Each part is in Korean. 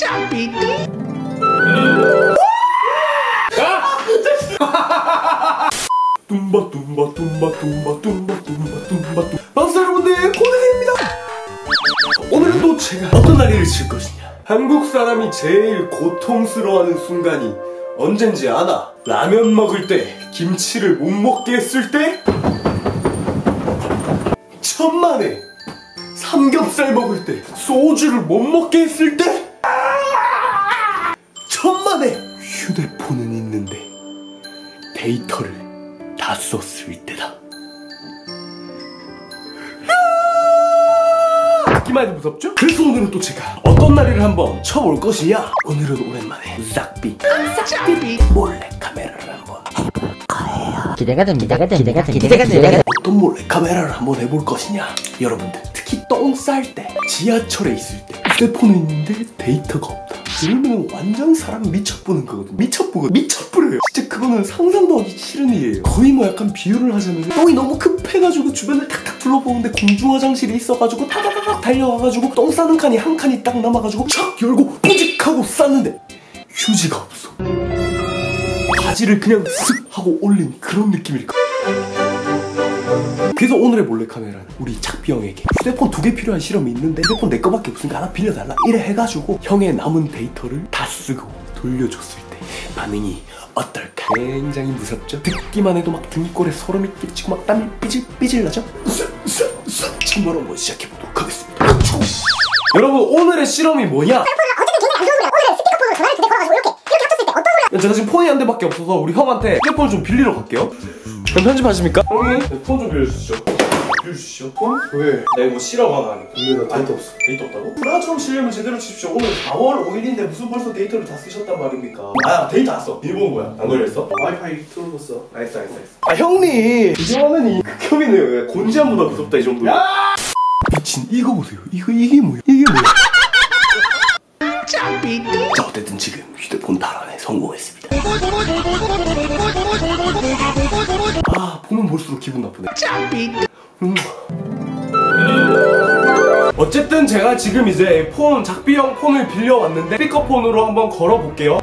반갑습니다 여러분들, 코드입니다. 오늘은 또 제가 어떤 다리를 칠 것이냐. 한국 사람이 제일 고통스러워하는 순간이 언젠지 아나? 라면 먹을 때, 김치를 못 먹게 했을 때, 천만에 삼겹살 먹을 때, 소주를 못 먹게 했을 때, 천만에 휴대폰은 있는데 데이터를 다 썼을 때다. 듣기만 해도 무섭죠? 그래서 오늘은 또 제가 어떤 다리를 한번 쳐볼 것이냐. 오늘은 오랜만에 싹비 몰래카메라를 한번 해볼 거예요. 기대가 됩니다. 기대가 됩니다. 어떤 몰래카메라를 한번 해볼 것이냐. 여러분들 특히 똥 쌀 때, 지하철에 있을 때 휴대폰은 있는데 데이터가 없다. 그러면 완전 사람 미쳐보는 거거든. 미쳐버려요. 진짜 그거는 상상도 하기 싫은 일이에요. 거의 뭐 약간 비유를 하자면 똥이 너무 급해가지고 주변을 탁탁 둘러보는데 공중화장실에 있어가지고 타다다닥 달려와가지고 똥 싸는 칸이 한 칸이 딱 남아가지고 촥 열고 뿌직하고 쌌는데 휴지가 없어. 바지를 그냥 쓱 하고 올린 그런 느낌일까. 그래서 오늘의 몰래카메라는 우리 착비 형에게 휴대폰 2개 필요한 실험이 있는데 휴대폰 내 거밖에 없으니까 하나 빌려달라 이래 해가지고 형의 남은 데이터를 다 쓰고 돌려줬을 때 반응이 어떨까. 굉장히 무섭죠? 듣기만 해도 막 등골에 소름이 끼치고 막 땀이 삐질삐질 나죠? 지금 바로 한번 시작해보도록 하겠습니다. 여러분, 오늘의 실험이 뭐냐? 제가 지금 폰이 한 대밖에 없어서 우리 형한테 휴대폰을 좀 빌리러 갈게요. 그럼 편집하십니까? 형님, 폰 좀 빌려주시죠. 빌려주시죠? 폰? 왜? 나 이거 실험 하나 하니까. 근데 나 데이터 없어. 데이터 없다고? 브라처럼 실험을 제대로 치십시오. 오늘 4월 5일인데 무슨 벌써 데이터를 다 쓰셨단 말입니까? 아, 데이터 안 써. 비밀번호 뭐야? 안 걸렸어? 와이파이 틀어줬어. 알겠어. 아, 형님! 이 화면이 극혐이네요. 곤지암보다 무섭다, 이 정도. 야! 미친, 이거 보세요. 이게 뭐야? 자, 어쨌든 지금 휴대폰 탈환에 성공했습니다. 아, 보면 볼수록 기분 나쁘네. 어쨌든 제가 지금 이제 작비형 폰을 빌려왔는데 스피커폰으로 한번 걸어볼게요.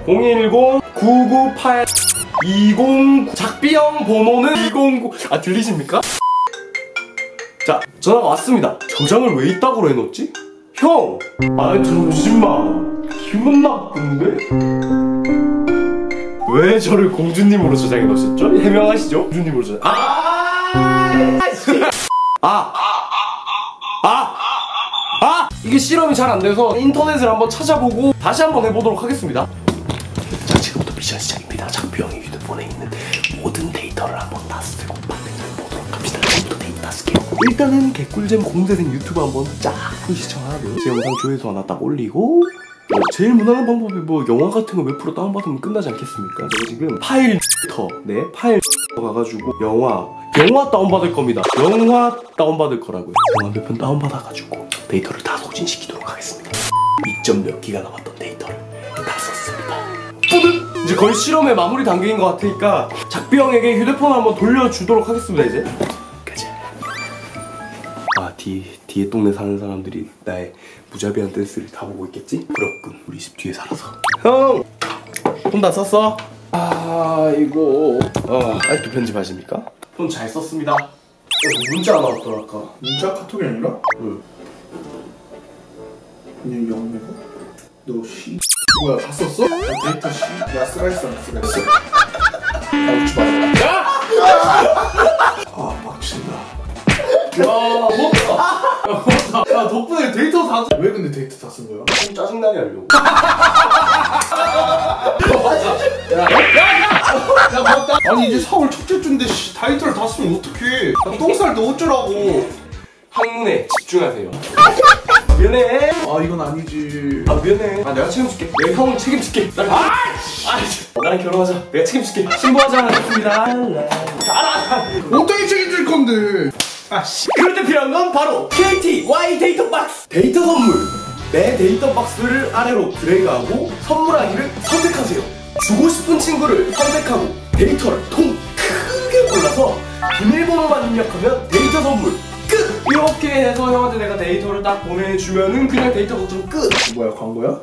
010-998-209 작비형 번호는 209. 아, 들리십니까? 자, 전화가 왔습니다. 저장을 왜 이따구로 해놓지? 형! 아, 잠시만. 기분 나쁜데? 왜 저를 공주님으로 저장해 놓으셨죠? 해명하시죠? 공주님으로 저장. 이게 실험이 잘 안 돼서 인터넷을 한번 찾아보고 다시 한번 해보도록 하겠습니다. 자, 지금부터 미션 시작입니다. 작비 형이 휴대폰에 있는 모든 데이터를 한번 다 쓰고 보도록 합시다. 지금부터 데이터 다 쓸게요. 일단은 개꿀잼 공대생 유튜브 한번 쫙 시청하고 제 영상 조회수 하나 딱 올리고, 제일 무난한 방법이 뭐 영화 같은 거 몇 프로 다운받으면 끝나지 않겠습니까? 제가 지금 파일 가가지고 영화 다운받을 겁니다. 영화 다운받을 거라고요. 영화 몇 편 다운받아가지고 데이터를 다 소진시키도록 하겠습니다. 2점 몇 기가 남았던 데이터를 다 썼습니다. 뿌듯! 이제 거의 실험의 마무리 단계인 것 같으니까 작비 형에게 휴대폰을 한번 돌려주도록 하겠습니다. 이제 가자. 아, 뒤에 동네 사는 사람들이 나의 무자비한 댄스를 다 보고 있겠지? 부럽군. 우리 집 뒤에 살아서. 형! 폰 다 썼어? 아, 이거 아직도 편집하십니까? 폰 잘 썼습니다. 문자 하나 왔더라 아까. 문자 카톡이 아니라? 응. 그냥 영매가? 너 씨? 뭐야, 다 썼어? 데이터 씨? 야, 쓰가 있어, 안 쓰가 있어? 나 웃지 말아라. 아, 빡친다. 야, 덕분에 데이터 다 썼어. 왜 근데 데이터 다 쓴 거야? 좀 짜증나게 하려고. 야, 맞다. 아니, 이제 4월 첫째 주인데 씨, 데이터를 다 쓰면 어떡해. 나 똥 쌀 때 어쩌라고. 학문에 집중하세요. 미안해. 아, 이건 아니지. 아, 미안해. 아, 내가 책임질게. 내가 형을 책임질게. 나랑 결혼하자. 내가 책임질게. 신고하자. 하겠습니다. 어떻게 책임질 건데? 아씨. 그럴 때 필요한 건 바로 KTY 데이터 박스. 데이터 선물. 내 데이터 박스를 아래로 드래그하고 선물하기를 선택하세요. 주고 싶은 친구를 선택하고 데이터를 통 크게 골라서 비밀번호만 입력하면 데이터 선물 끝! 이렇게 해서 형한테 내가 데이터를 딱 보내주면은 그냥 데이터 걱정 끝! 뭐야, 광고야?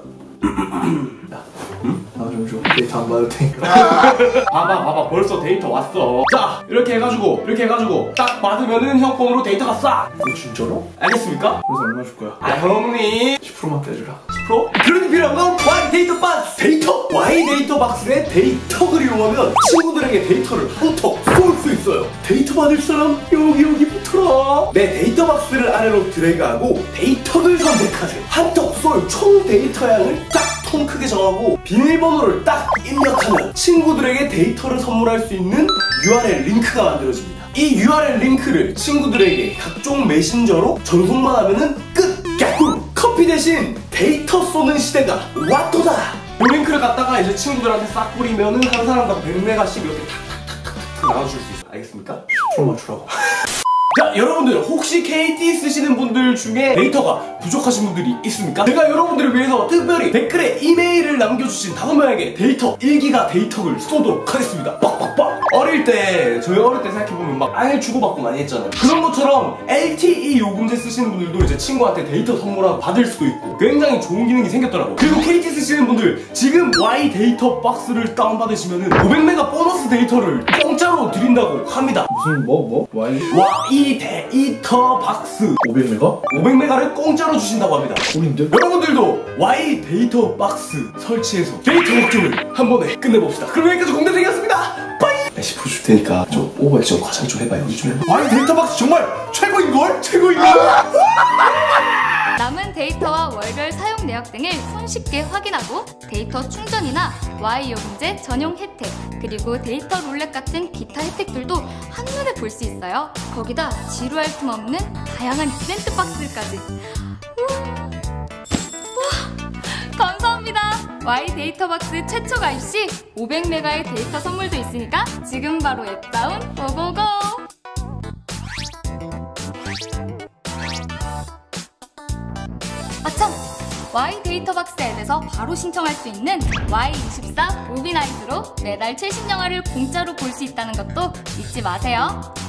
나좀 줘. 데이터 안 받을 테니까. 봐봐 벌써 데이터 왔어. 자 이렇게 해가지고 딱 받으면은 형 폰으로 데이터가 쏴. 이거 진짜로? 알겠습니까? 그래서 얼마 줄 거야? 아 형님 10%만 떼주라. 10%? 그러니 필요한 건 Y 데이터 박스! 데이터! Y 데이터 박스에 데이터를 이용하면 친구들에게 데이터를 한턱 쏠 수 있어요. 데이터 받을 사람 여기 붙어라. 내 데이터 박스를 아래로 드래그하고 데이터를 선택하세요. 한턱 쏠 총 데이터 양을 딱 통 크게 정하고 비밀번호를 딱 입력하면 친구들에게 데이터를 선물할 수 있는 URL 링크가 만들어집니다. 이 URL 링크를 친구들에게 각종 메신저로 전송만 하면은 끝! 야구! 커피 대신 데이터 쏘는 시대가 왔도다! 이 링크를 갖다가 이제 친구들한테 싹 뿌리면은 한 사람당 100메가씩 이렇게 탁탁탁탁탁 나눠줄 수 있어요. 알겠습니까? 10%만 주라고. 자 여러분들 혹시 KT 쓰시는 분들 중에 데이터가 부족하신 분들이 있습니까? 제가 여러분들을 위해서 특별히 댓글에 이메일을 남겨주신 5명에게 데이터 1기가 데이터를 쏘도록 하겠습니다. 빡빡빡! 저희 어릴 때 생각해보면 막 알 주고받고 많이 했잖아요. 그런 것처럼 LTE 요금제 쓰시는 분들도 이제 친구한테 데이터 선물하고 받을 수도 있고 굉장히 좋은 기능이 생겼더라고요. 그리고 KT 쓰시는 분들 지금 Y 데이터 박스를 다운받으시면은 500메가 보너스 데이터를 공짜로 드린다고 합니다. 무슨 뭐? Y 데이터 박스 500메가? 500메가를 공짜로 주신다고 합니다. 꿀인데? 여러분들도 Y 데이터 박스 설치해서 데이터 걱정을 한 번에 끝내봅시다. 그럼 여기까지 공대생이었습니다. 빠이! 10% 줄 테니까 좀 오버액 좀 과장 좀 해봐요. 여기 좀 해봐. Y 데이터 박스 정말 최고인걸? 최고인걸? 남은 데이터와 월별 사용 내역 등을 손쉽게 확인하고 데이터 충전이나 Y 요금제 전용 혜택 그리고 데이터 룰렛 같은 기타 혜택들도 한눈에 볼 수 있어요. 거기다 지루할 틈 없는 다양한 이벤트 박스까지. 감사합니다. Y 데이터 박스 최초 가입 시 500메가의 데이터 선물도 있으니까 지금 바로 앱 다운 고고고! 아참! Y 데이터 박스 앱에서 바로 신청할 수 있는 Y24 무비나잇으로 매달 최신 영화를 공짜로 볼 수 있다는 것도 잊지 마세요.